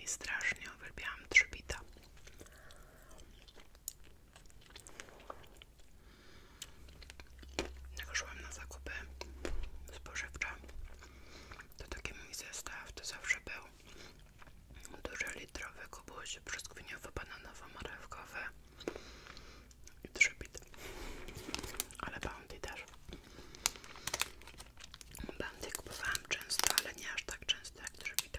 strasznie uwielbiałam trzybita. Jak szłam na zakupy spożywcze, to taki mój zestaw to zawsze był duży litrowy kubuś brzoskwiniowo-bananowo-marchewkowy i trzybit, ale Bounty też. Bounty kupowałam często, ale nie aż tak często jak trzybit.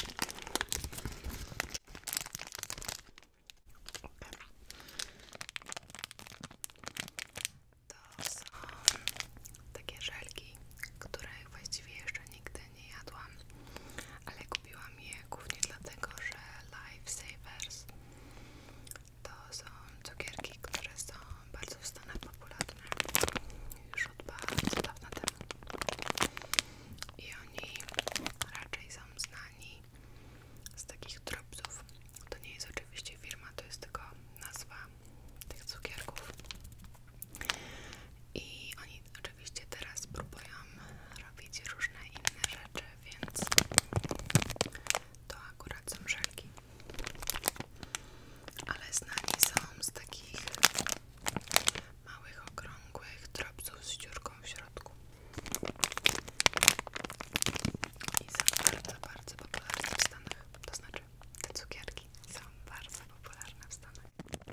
To są takie żelki, których właściwie jeszcze nigdy nie jadłam, ale kupiłam je głównie dlatego, że Lifesavers to są cukierki, które są bardzo w Stanach popularne już od bardzo dawna temu i oni raczej są znani z takich dropsów. To nie jest oczywiście firma, to jest tylko nazwa tych cukierków. I oni oczywiście teraz próbują robić różne inne rzeczy, więc to akurat są żelki. Ale znani są z takich małych, okrągłych dropsów z dziurką w środku. I są bardzo, bardzo popularne w Stanach. To znaczy, te cukierki są bardzo popularne w Stanach.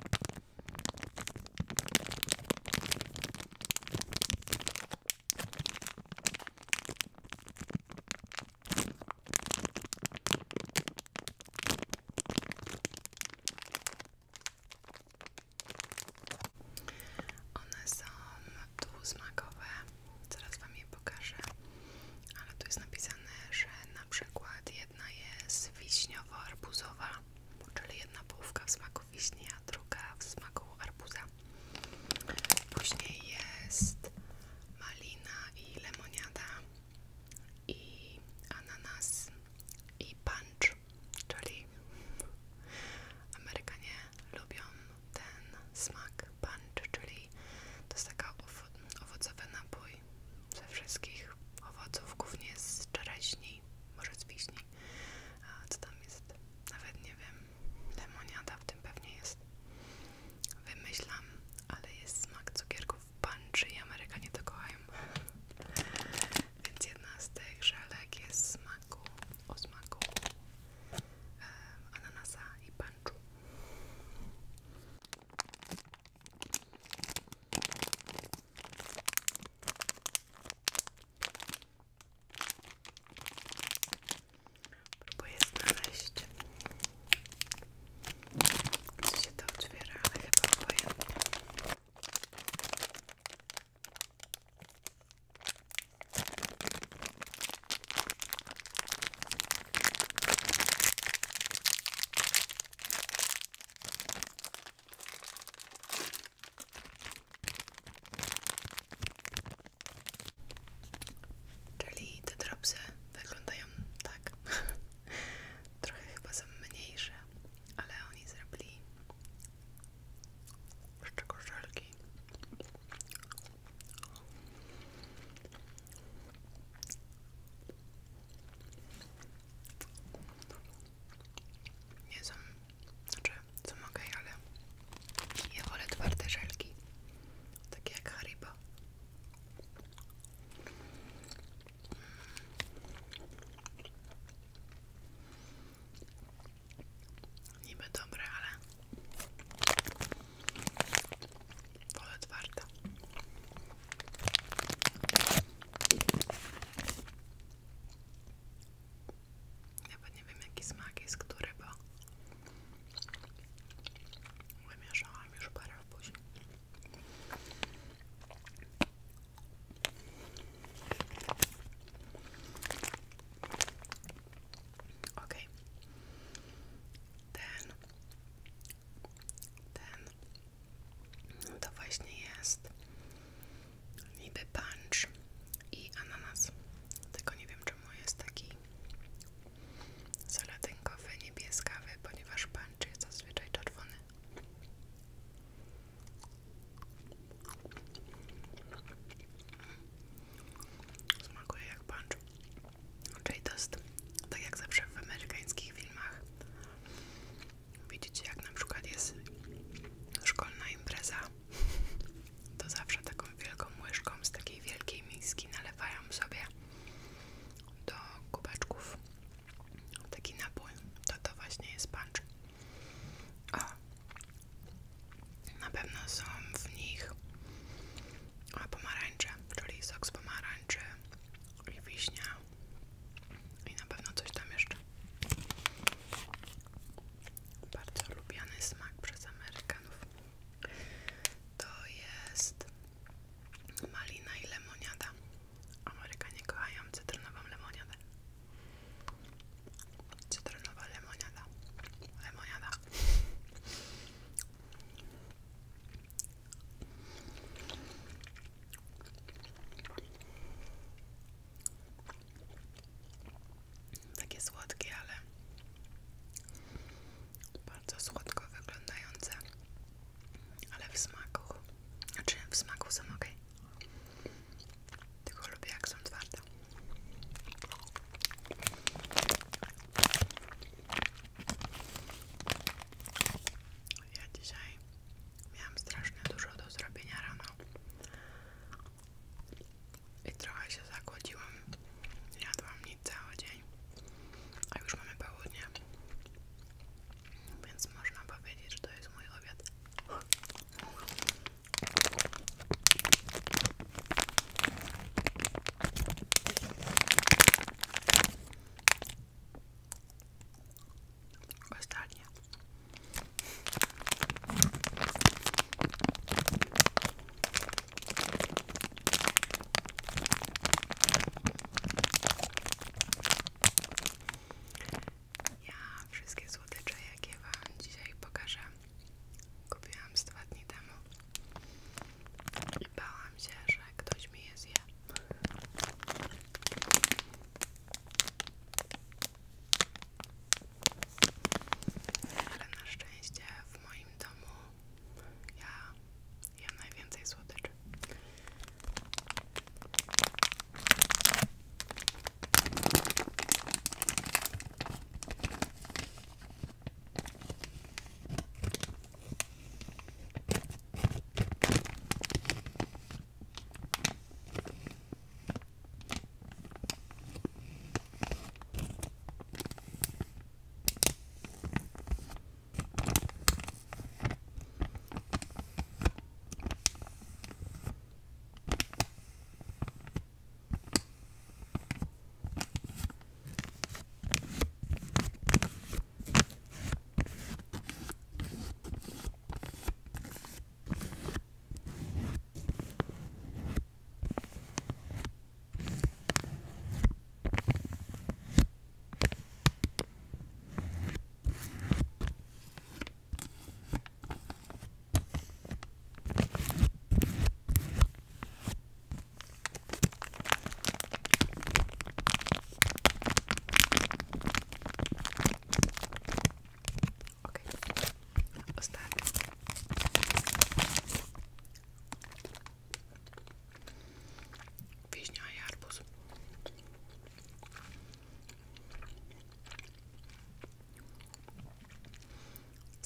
One są dwusmakowe, zaraz wam je pokażę, ale tu jest napisane, że na przykład jedna jest wiśniowo-arbuzowa, czyli jedna połówka w smaku wiśni, a druga w smaku arbuza. Później jest malina i lemoniada i ananas i punch, czyli Amerykanie lubią ten smak punch, czyli to jest taka owocowy napój ze wszystkich owoców, głównie z czereśni, może z wiśni. A co tam jest? Nawet nie wiem. Lemoniada w tym pewnie jest.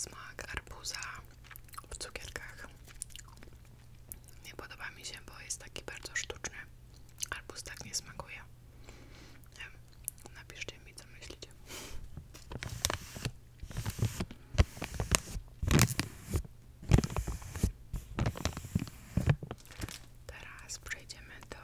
smak arbuza w cukierkach. Nie podoba mi się, bo jest taki bardzo sztuczny. Arbuz tak nie smakuje. Nie wiem, napiszcie mi, co myślicie. Teraz przejdziemy do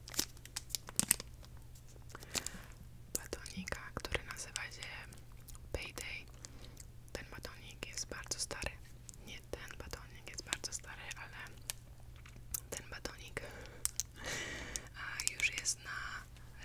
batonika, który nazywa się Payday. Ten batonik jest bardzo stary. Nie ten batonik jest bardzo stary, ale ten batonik już jest na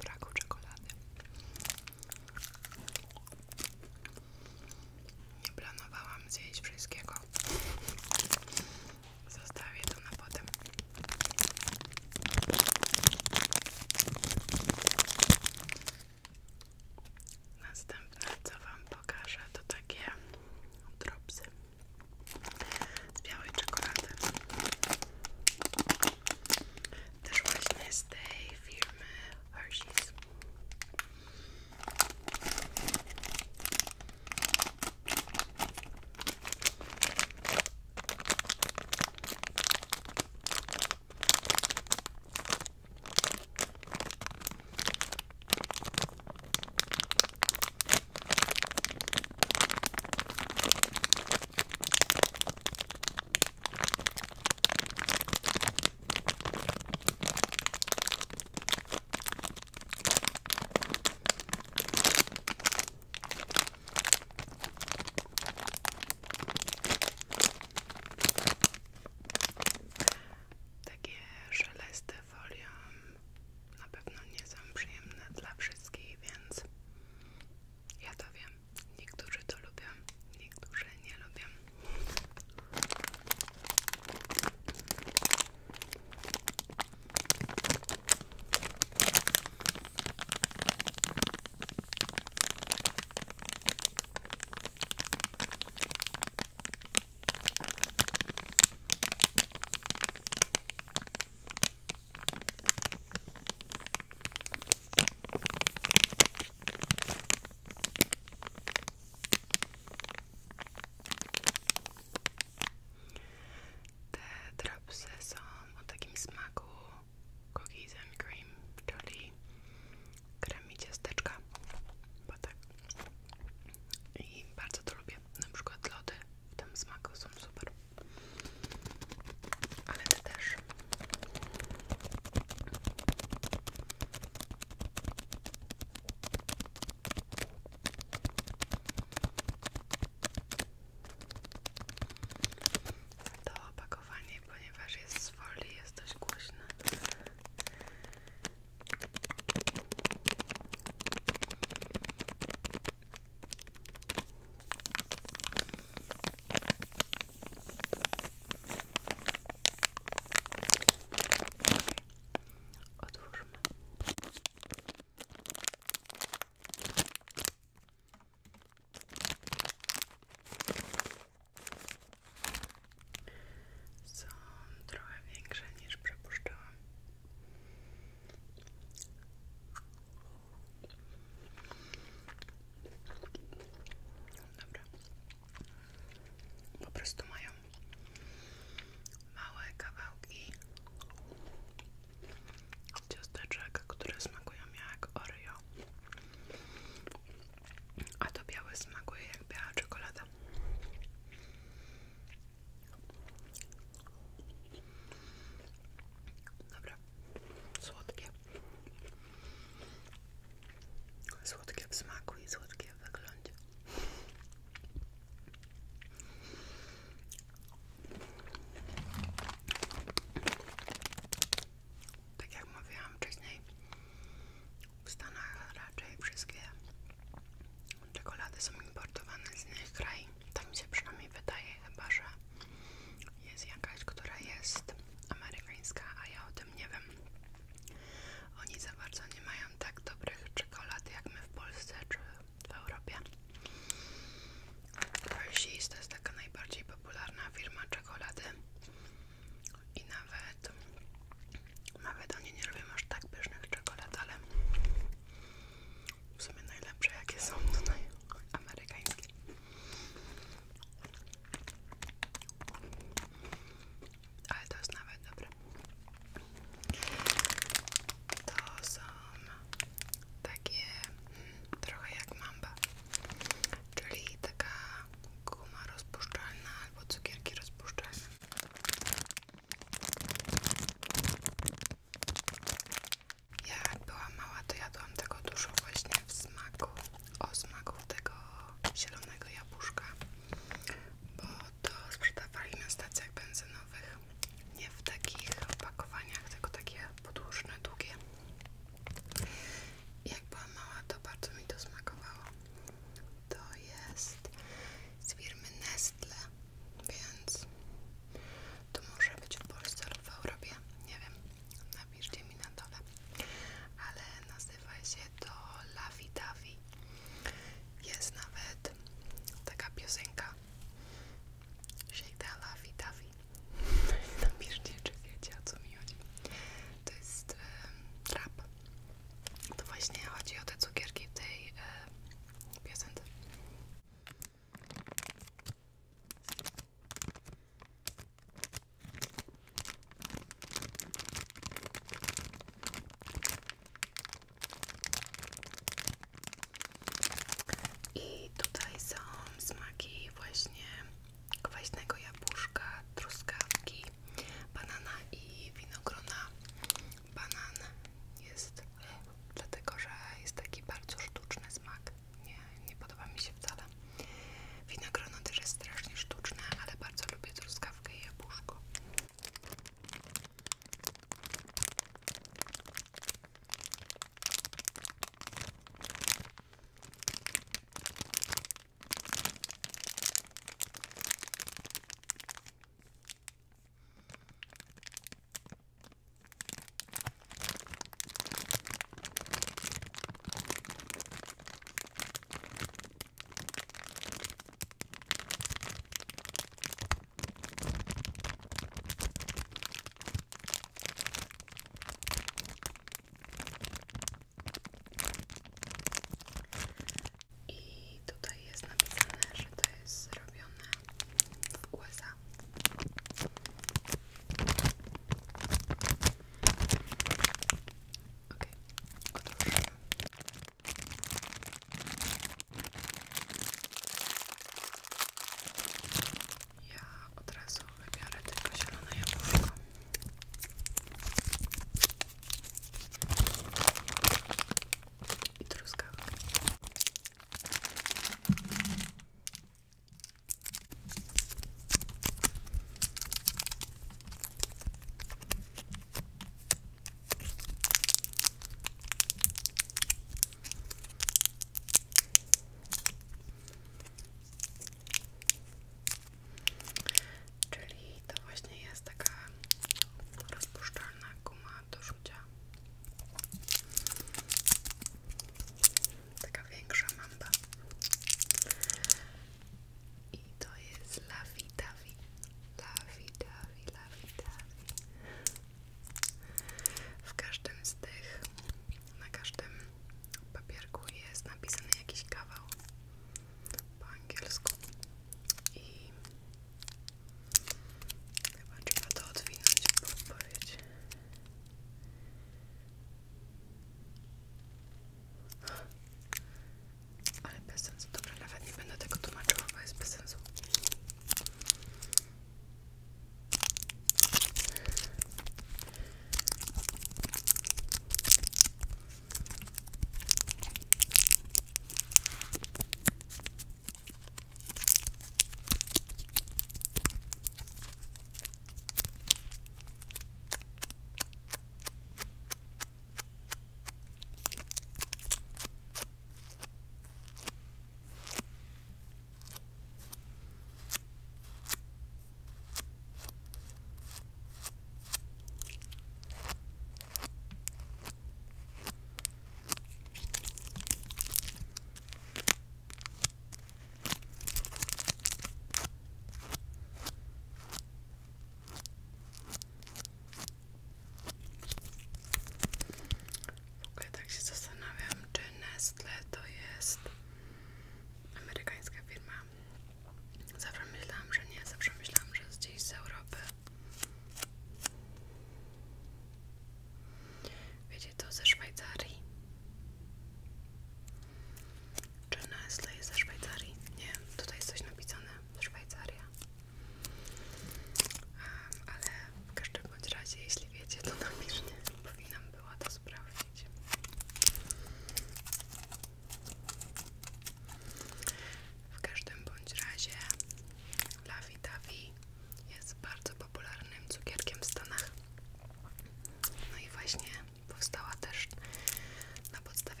cukierkiem w Stanach. No i właśnie powstała też na podstawie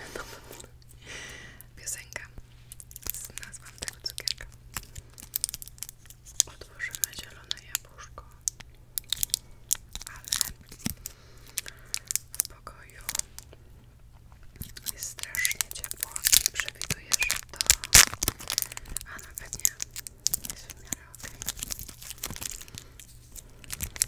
piosenka z nazwą tego cukierka. Otworzymy zielone jabłuszko, ale w pokoju jest strasznie ciepło i przewiduję, że to, a nawet nie, jest w miarę ok.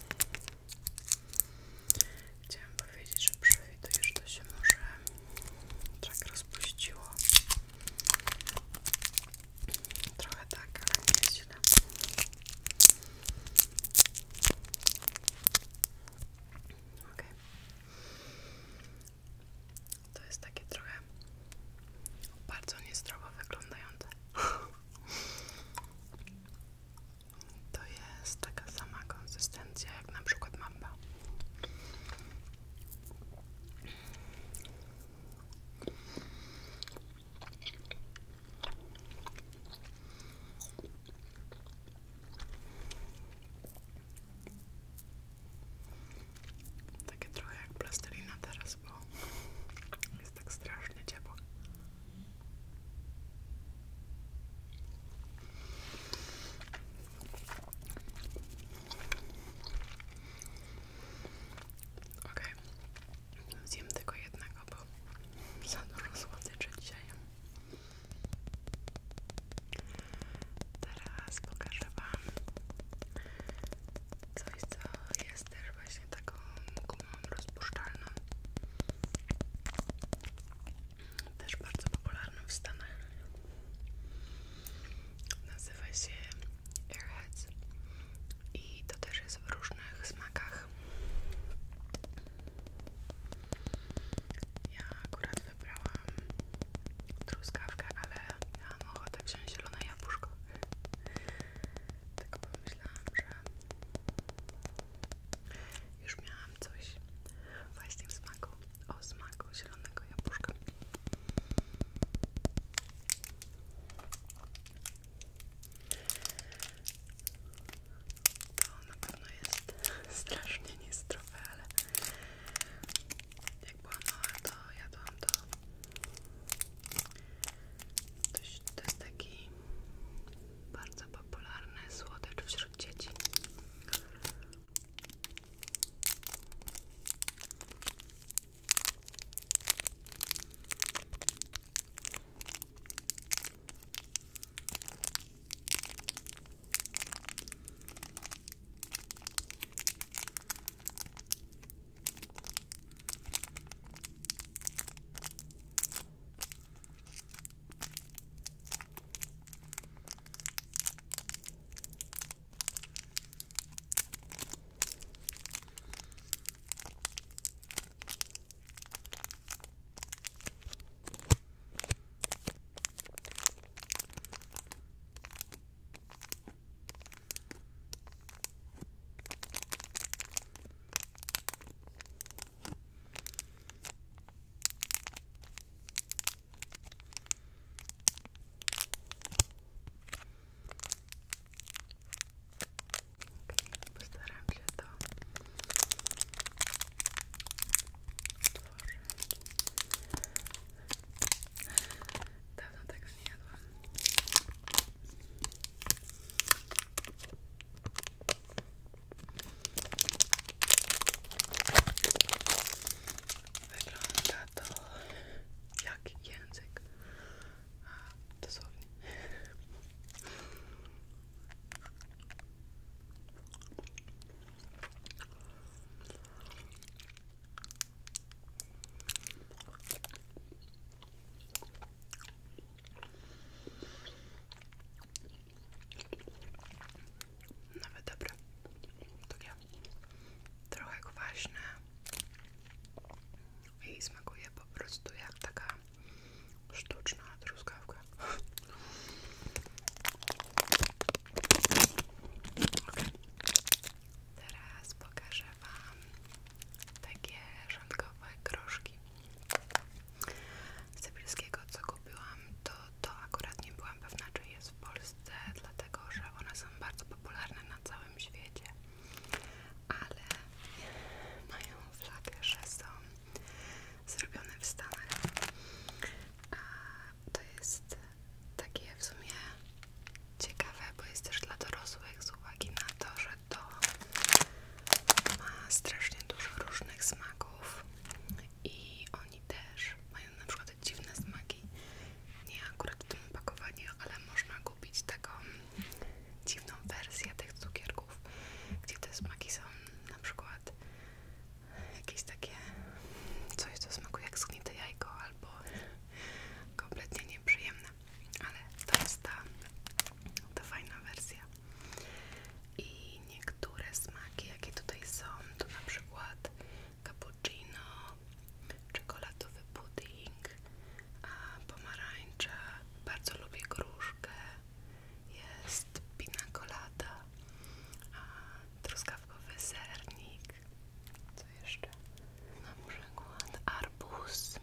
strasznie dużo różnych smaków i oni też mają na przykład dziwne smaki. Nie akurat w tym opakowaniu, ale można kupić taką dziwną wersję tych cukierków, gdzie te smaki są na przykład jakieś takie coś, co smakuje jak zgnite jajko albo kompletnie nieprzyjemne, ale to jest ta fajna wersja. I niektóre smaki, jakie tutaj są, to na przykład cappuccino, czekoladowy pudding, pomarańcza, bardzo lubię gruszkę, jest pina colada, truskawkowy sernik, co jeszcze? Na przykład arbuz,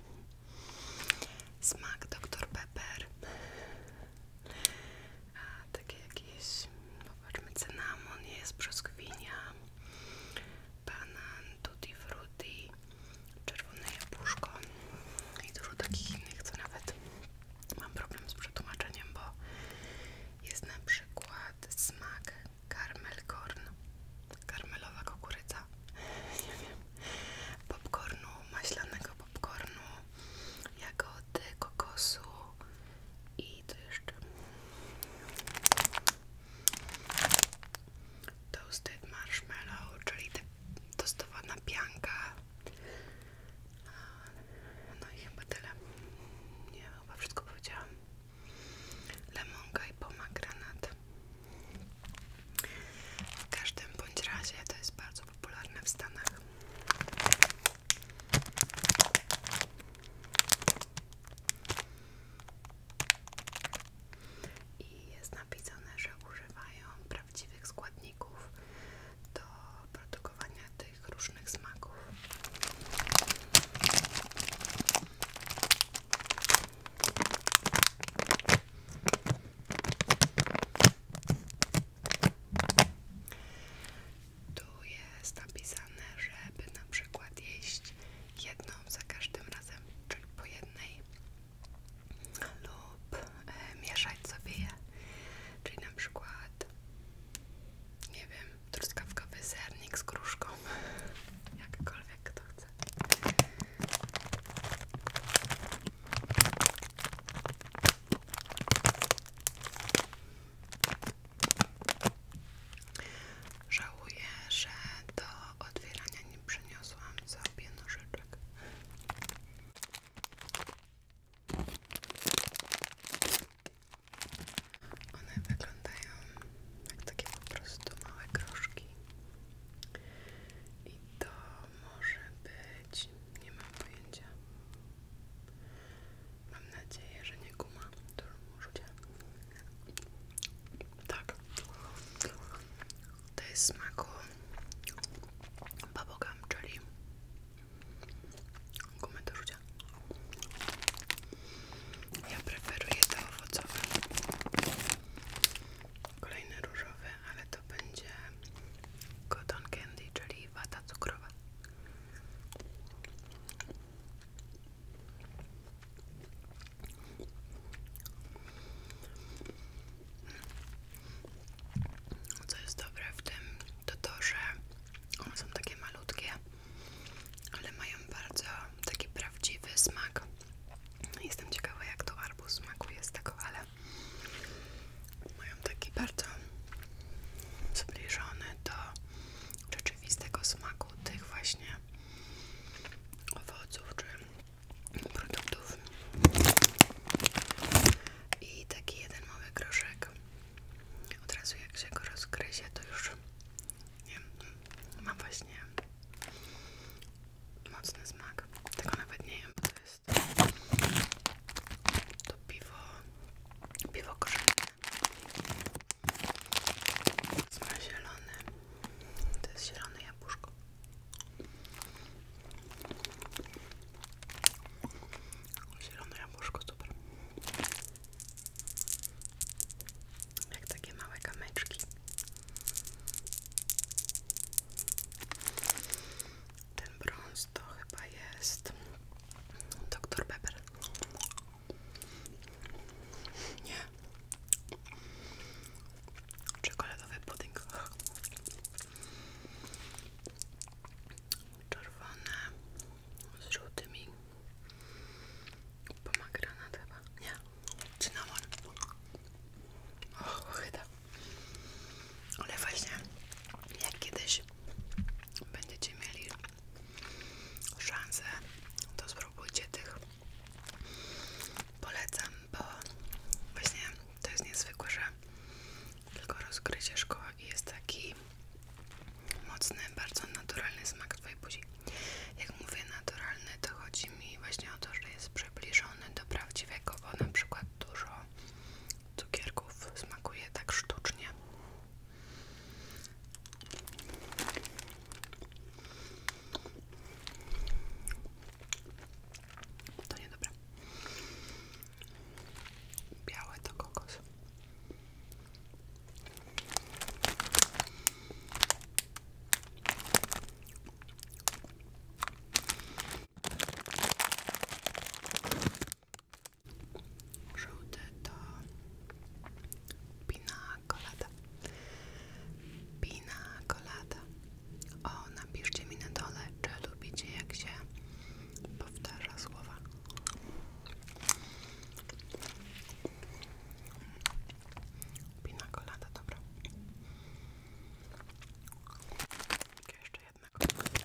smak Dr. Pepper, takie jakieś, popatrzmy, cynamon, jest brzoskwinia, banan, tutti frutti, czerwone jabłuszko i dużo takich innych, co nawet mam problem z przetłumaczeniem, bo jest na przykład smak caramel corn, karmelowa kukurydza, nie wiem, popcornu, maślanego popcornu, jagody, kokosu i to jeszcze toasted marshmallow, czyli tostowana pianka. No i chyba tyle. Nie, chyba wszystko powiedziałam. Lemonka i pomegranat. W każdym bądź razie to jest bardzo popularne w Stanach. I jest napisane, że używają prawdziwych składników do produkowania tych różnych smaków. mocny, bardzo naturalny smak twojej buzi. Jak mówię naturalny, to chodzi mi właśnie o to, że jest przybliżony do prawdziwego, bo na przykład dużo cukierków smakuje tak sztucznie. To niedobre. Białe to kokos. Żółte to pina colada. Pina colada. O, napiszcie mi na dole, czy lubicie, jak się powtarza słowa. Pina colada, dobra. Jeszcze jednego.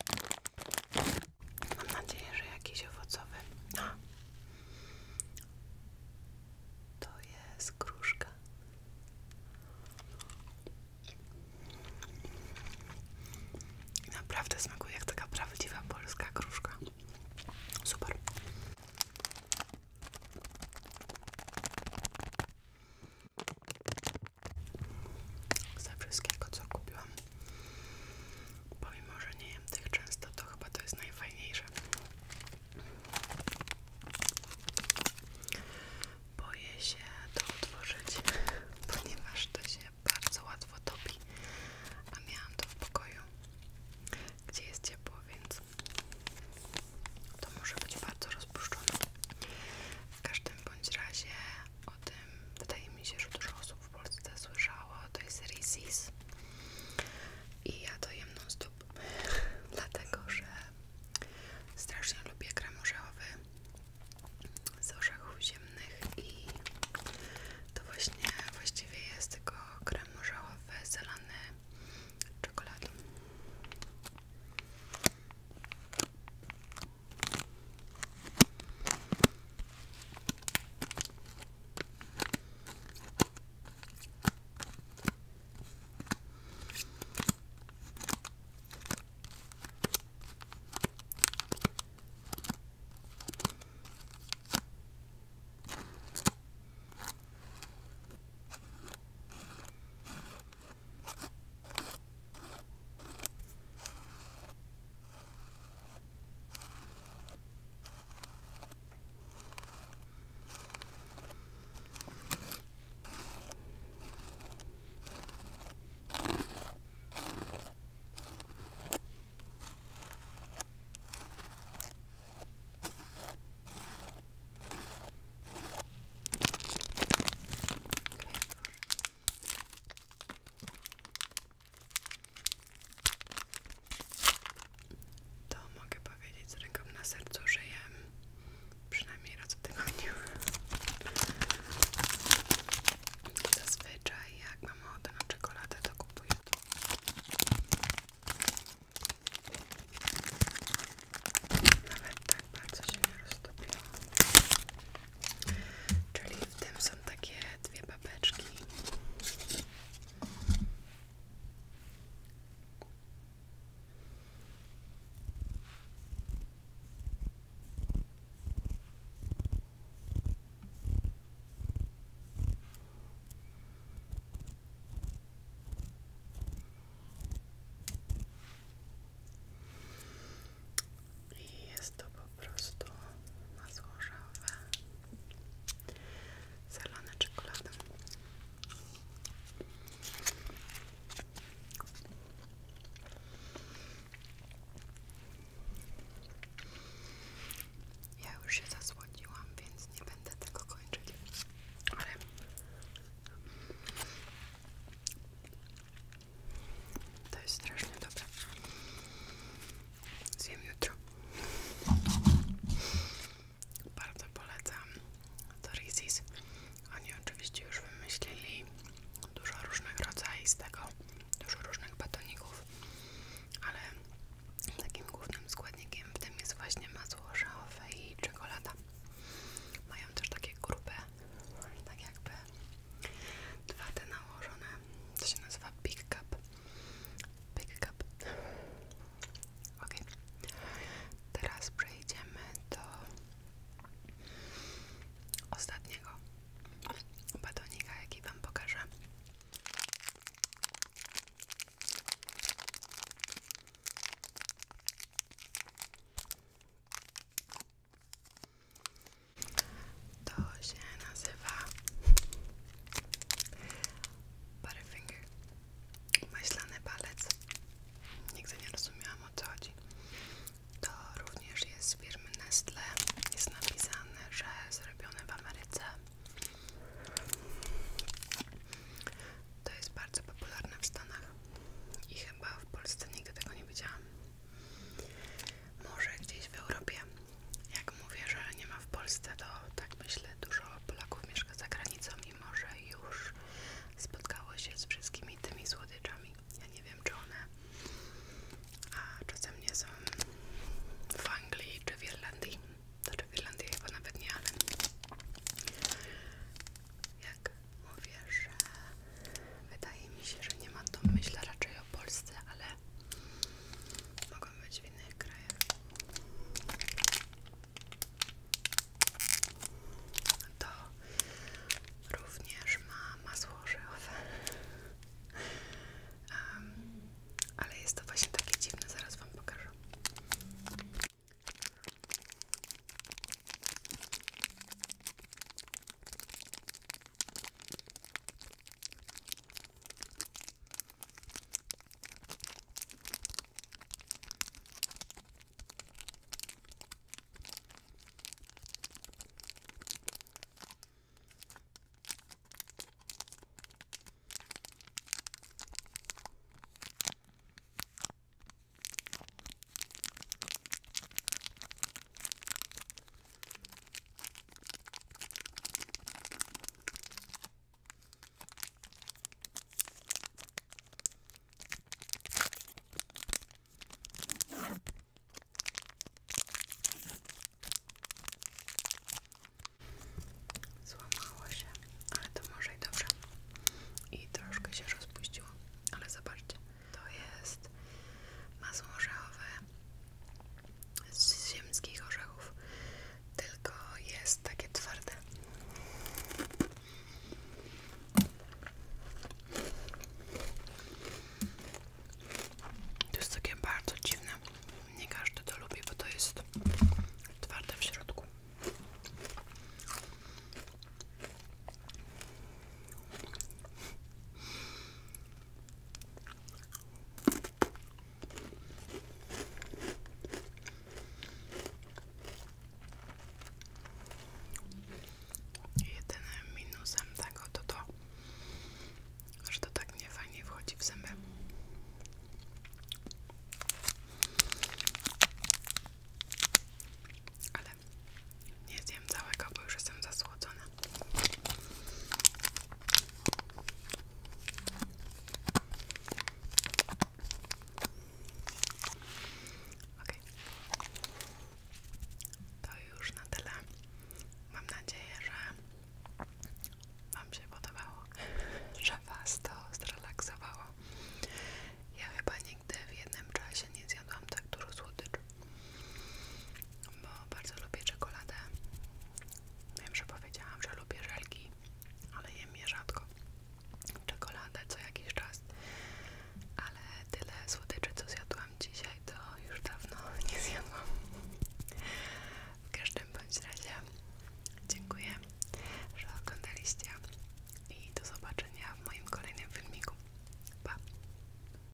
Mam nadzieję, że jakiś owocowy. To jest gruszka. Naprawdę smakuje